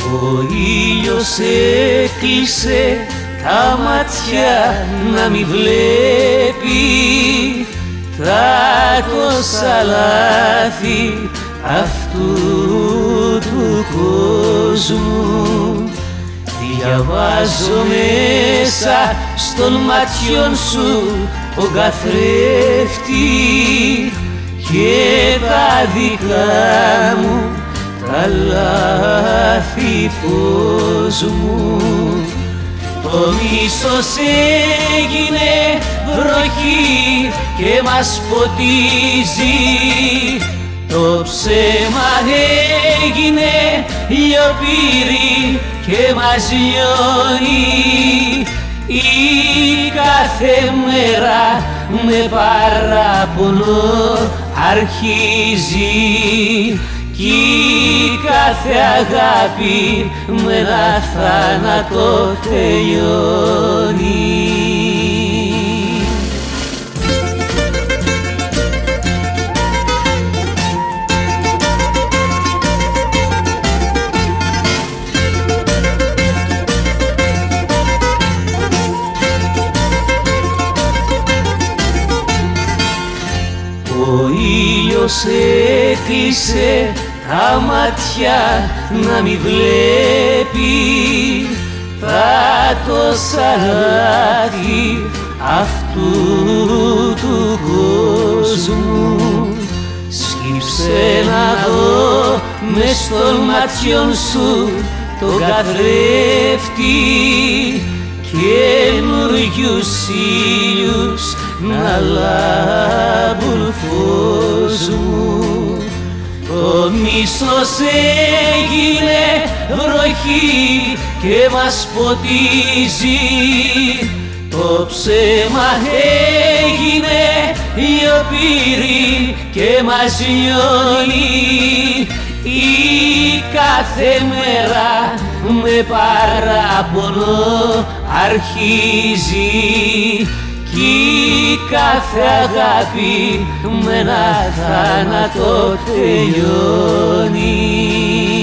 Ο ήλιος έκλεισε τα μάτια να μη βλέπει τα τόσα λάθη αυτού του κόσμου. Διαβάζω μέσα στον μάτιον σου τον καθρέφτη και τα δικά μου τα λάθη φως μου. Το μίσος έγινε βροχή και μας ποτίζει, το ψέμα έγινε λιοπύρι και μας λιώνει. Η κάθε μέρα με παράπονο αρχίζει κι η κάθε αγάπη με ένα θάνατο τελειώνει. Ο ήλιος έκλεισε τα μάτια να μη βλέπει τα τόσα λάθη αυτού του κόσμου. Σκύψε να δω μες στον μάτιον σου τον καθρέφτη, καινούριους ήλιους να λάμπουν φως μου. Το μίσος έγινε βροχή και μας ποτίζει, το ψέμα έγινε λιοπύρι και μας λιώνει. Η κάθε μέρα με παράπονο αρχίζει κι η κάθε αγάπη με ένα θάνατο τελειώνει.